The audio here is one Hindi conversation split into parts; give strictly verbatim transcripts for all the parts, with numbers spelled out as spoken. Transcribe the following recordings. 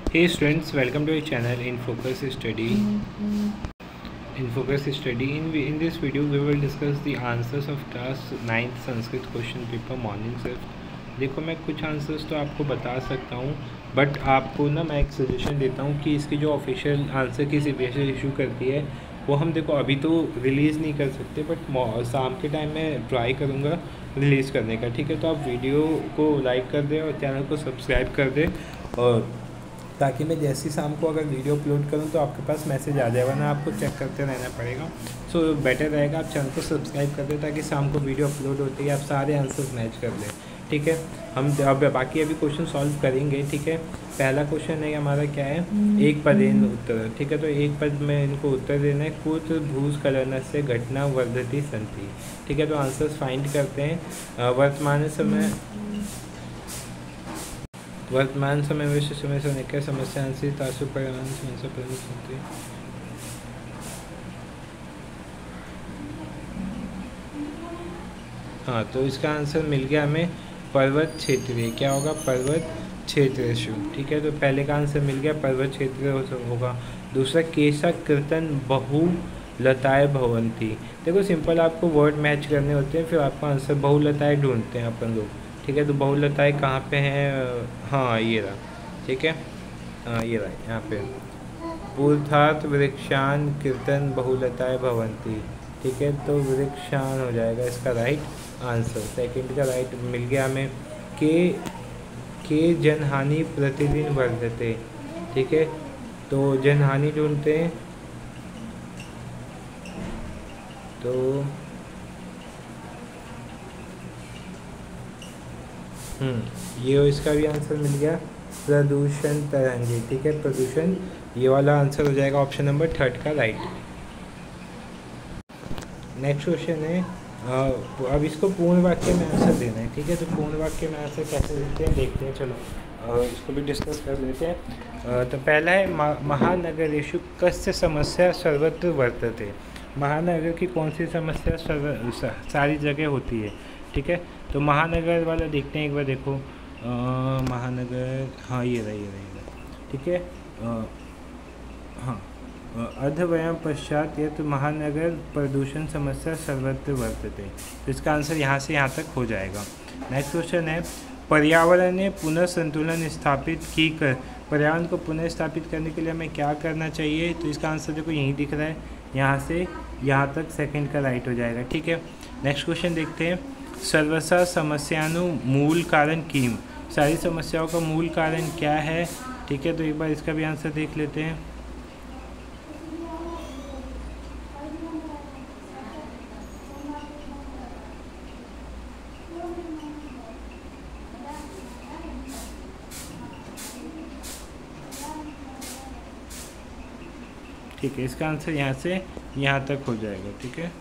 Hey students, welcome to our channel in Focus Study. In Focus Study, in, in this video we will discuss the answers of class ninth Sanskrit question paper morning shift. देखो मैं कुछ आंसर्स तो आपको बता सकता हूँ, बट आपको ना मैं एक सजेशन देता हूँ कि इसकी जो ऑफिशियल आंसर की सीबीएसई इशू करती है वो हम देखो अभी तो रिलीज़ नहीं कर सकते, बट शाम के टाइम में ट्राई करूँगा रिलीज़ करने का। ठीक है, तो आप वीडियो को लाइक कर दें और चैनल को सब्सक्राइब कर दें, और ताकि मैं जैसी शाम को अगर वीडियो अपलोड करूं तो आपके पास मैसेज आ जाए, वरना आपको चेक करते रहना पड़ेगा। सो so, बेटर रहेगा आप चैनल को सब्सक्राइब कर दें ताकि शाम को वीडियो अपलोड होते ही आप सारे आंसर्स मैच कर लें। ठीक है, हम अब बाकी अभी क्वेश्चन सॉल्व करेंगे। ठीक है, पहला क्वेश्चन है हमारा क्या है, एक पदेन उत्तर। ठीक है, तो एक पद में इनको उत्तर देना है। कुत्र भूस्खलन से घटना वर्धती संति। ठीक है, तो आंसर्स फाइंड करते हैं। वर्तमान समय वर्तमान समय विश्व समय से अनेक समस्याएं से तासु परिणाम समस्या प्रमुख होती है। हाँ, तो इसका आंसर मिल गया हमें पर्वत क्षेत्रीय। क्या होगा? पर्वत क्षेत्रेषु। ठीक है, तो पहले का आंसर मिल गया पर्वत क्षेत्रीय होगा। दूसरा केशा कीर्तन बहु लताएँ भवंती। देखो सिंपल आपको वर्ड मैच करने होते हैं, फिर आपका आंसर बहुलताएँ ढूंढते हैं अपन लोग। ठीक है, तो बहुलताएँ कहाँ पे हैं? हाँ ये रहा। ठीक है, हाँ ये रहा यहाँ पे, पूर्वार्थ वृक्षान कीर्तन बहुलताएँ भवंती। ठीक है, तो वृक्षान हो जाएगा इसका राइट आंसर। सेकंड का राइट मिल गया हमें। के के जनहानि प्रतिदिन वर्धते। ठीक है, तो जनहानि ढूंढते हैं, तो हम्म ये इसका भी आंसर मिल गया, प्रदूषण तरंगे। ठीक है, प्रदूषण, ये वाला आंसर हो जाएगा ऑप्शन नंबर थर्ड का राइट। नेक्स्ट क्वेश्चन है, अब इसको पूर्ण वाक्य में आंसर देना है। ठीक है, तो पूर्ण वाक्य में आंसर कैसे देते हैं देखते हैं, चलो इसको भी डिस्कस कर लेते हैं। तो पहला है महानगरेषु कस्य समस्या सर्वत्र वर्तते। महानगर की कौन सी समस्या सर्व सारी जगह होती है। ठीक है, तो महानगर वाला देखते हैं एक बार। देखो आ, महानगर, हाँ ये रहा ये रहेगा। ठीक है, आ, हाँ अर्धवयम पश्चात यह तो महानगर प्रदूषण समस्या सर्वत्र वर्तते। तो इसका आंसर यहाँ से यहाँ तक हो जाएगा। नेक्स्ट क्वेश्चन है, पर्यावरण ने पुनः संतुलन स्थापित की कर पर्यावरण को पुनः स्थापित करने के लिए हमें क्या करना चाहिए। तो इसका आंसर देखो यहीं दिख रहा है, यहाँ से यहाँ तक सेकंड का राइट हो जाएगा। ठीक है, नेक्स्ट क्वेश्चन देखते हैं, सर्वसा समस्यानु मूल कारण किम। सारी समस्याओं का मूल कारण क्या है। ठीक है, तो एक बार इसका भी आंसर देख लेते हैं। ठीक है, इसका आंसर यहाँ से यहाँ तक हो जाएगा। ठीक है,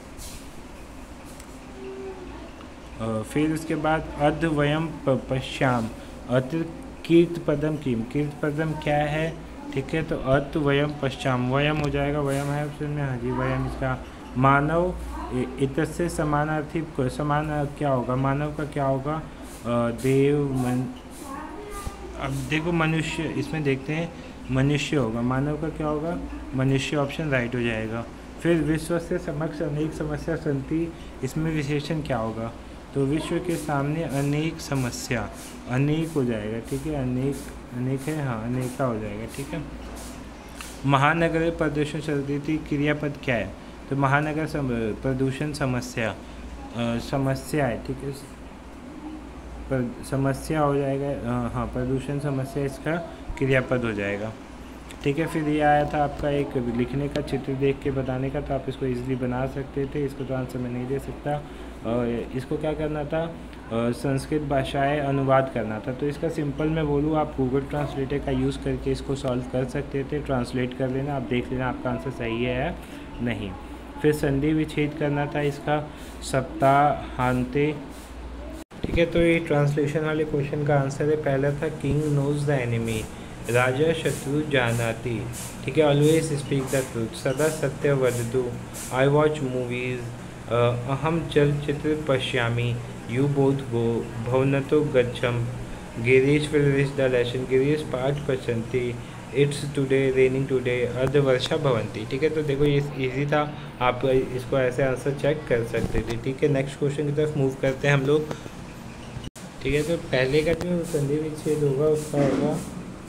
फिर उसके बाद अर्धवयम पश्याम अत्र कीर्त पदम किम। कीर्त पदम क्या है। ठीक है, तो अर्धवयम पश्चाम, वयम हो जाएगा। वयम है ऑप्शन में, हाँ जी वयम। इसका मानव इतस्य समानार्थी समान क्या होगा, मानव का क्या होगा, देव मन। अब देखो मनुष्य, इसमें देखते हैं मनुष्य होगा, मानव का क्या होगा, मनुष्य। ऑप्शन राइट हो जाएगा। फिर विश्व से समक्ष अनेक समस्या संति, इसमें विशेषण क्या होगा, तो विश्व के सामने अनेक समस्या, अनेक हो जाएगा। ठीक है, अनेक अनेक है, हाँ अनेका हो जाएगा। ठीक है, महानगर प्रदूषण संति क्रियापद क्या है, तो महानगर सम, प्रदूषण समस्या समस्या है। ठीक है, पर समस्या हो जाएगा, हाँ प्रदूषण समस्या इसका क्रियापद हो जाएगा। ठीक है, फिर ये आया था आपका एक लिखने का, चित्र देख के बताने का, तो आप इसको इजीली बना सकते थे। इसको तो आंसर मैं नहीं दे सकता। और इसको क्या करना था, संस्कृत भाषाएं अनुवाद करना था। तो इसका सिंपल मैं बोलूँ, आप गूगल ट्रांसलेटर का यूज़ करके इसको सॉल्व कर सकते थे। ट्रांसलेट कर लेना, आप देख लेना आपका आंसर सही है या नहीं। फिर संधि विच्छेद करना था इसका, सप्ताहांते। ठीक है, तो ये ट्रांसलेशन वाले क्वेश्चन का आंसर है, पहला था किंग नोज द एनिमी, राजा शत्रु जानाति। ठीक है, ऑलवेज स्पीक द ट्रूथ, सदा सत्य वदतु, आई वॉच मूवीज़, अहम चलचित्र पश्यामी, यू बोथ गो, भवनतो गच्छम, Girish will reach the lesson, Girish पाठ पचंती, इट्स टुडे रेनिंग टुडे, अर्ध वर्षा भवंती। ठीक है, तो देखो ये इजी था, आप इसको ऐसे आंसर चेक कर सकते थे। ठीक है, नेक्स्ट क्वेश्चन की तरफ मूव करते हैं हम लोग। ठीक है, तो पहले का जो संधि विच्छेद होगा उसका होगा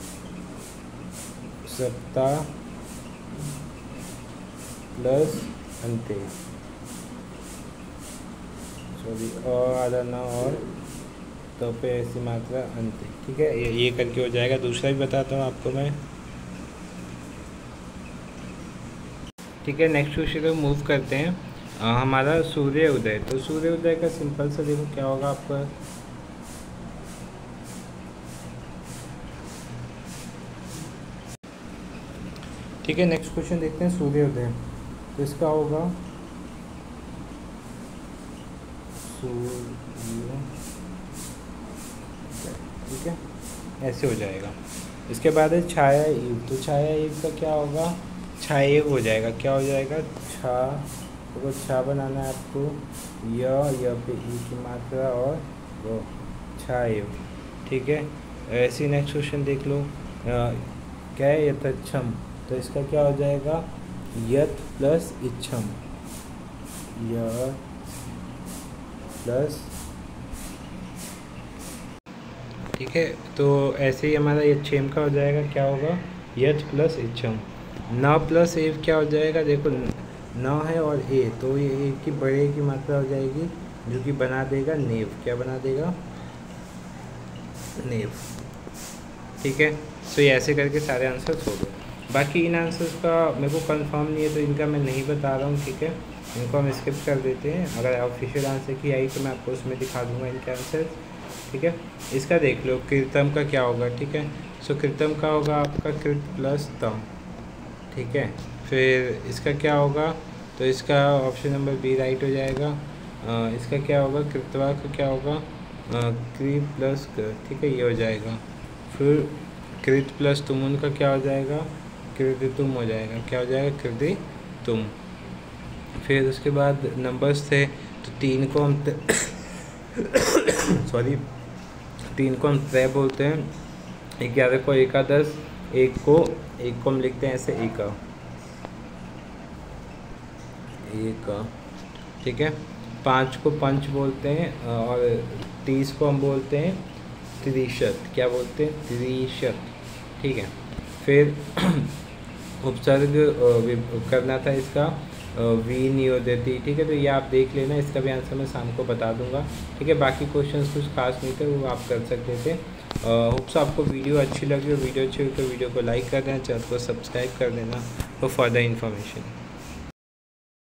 सप्ताह प्लस अंते, सॉरी और आधा ना और तो पे ऐसी मात्रा अंते। ठीक है, ये ये करके हो जाएगा। दूसरा भी बताता हूँ आपको मैं। ठीक है, नेक्स्ट क्वेश्चन को मूव करते हैं। आ, हमारा सूर्य उदय, तो सूर्य उदय का सिंपल सा देखो क्या होगा आपका, ठीक है। नेक्स्ट क्वेश्चन देखते हैं सूर्योदय, तो इसका होगा सूर्य, ठीक है, ऐसे हो जाएगा। इसके बाद है छाया ईव, तो छाया ईव का क्या होगा, छाया हो जाएगा, क्या हो जाएगा, छा, तो छा बनाना है आपको, य य पे ई की मात्रा और वो छाया। ठीक है, ऐसे नेक्स्ट क्वेश्चन देख लो, आ, क्या है, यथक्षम, तो इसका क्या हो जाएगा, यत प्लस इच्छम, य प्लस, ठीक है। तो ऐसे ही हमारा ये छेम का हो जाएगा, क्या होगा, यच प्लस इच्छम। न प्लस एव क्या हो जाएगा, देखो न है और ए, तो ये ए की बड़े की मात्रा हो जाएगी, जो कि बना देगा नेव, क्या बना देगा, नेव। ठीक है, तो ये ऐसे करके सारे आंसर्स हो गए। बाकी इन आंसर्स का मेरे को कंफर्म नहीं है, तो इनका मैं नहीं बता रहा हूँ। ठीक है, इनको हम स्किप कर देते हैं। अगर ऑफिशियल आंसर की आई तो मैं आपको उसमें दिखा दूँगा इनके आंसर। ठीक है, इसका देख लो, कृतम का क्या होगा। ठीक है, सो कृतम का होगा आपका कृत प्लस तम। ठीक है, फिर इसका क्या होगा, तो इसका ऑप्शन नंबर बी राइट हो जाएगा। आ, इसका क्या होगा, कृतवा का क्या होगा, कृ प्लस क, ठीक है, ये हो जाएगा। फिर कृत प्लस तुम, उनका क्या हो जाएगा, कृति तुम हो जाएगा, क्या हो जाएगा, कृति तुम। फिर उसके बाद नंबर्स थे, तो तीन को हम सॉरी तीन को हम त्रय बोलते हैं, ग्यारह को एकादश, एक को एक को हम लिखते हैं ऐसे एका, एका। ठीक है, पाँच को पंच बोलते हैं, और तीस को हम बोलते हैं त्रिशत, क्या बोलते हैं, त्रिशत। ठीक है, फिर उपसर्ग करना था इसका वी नियोदति। ठीक है, तो ये आप देख लेना, इसका भी आंसर मैं शाम को बता दूंगा। ठीक है, बाकी क्वेश्चंस कुछ खास नहीं थे, वो आप कर सकते थे। होप्स आपको वीडियो अच्छी लगी हो, वीडियो अच्छी हुई तो वीडियो को लाइक कर देना, चैनल को सब्सक्राइब कर देना फॉर फर्दर इन्फॉर्मेशन।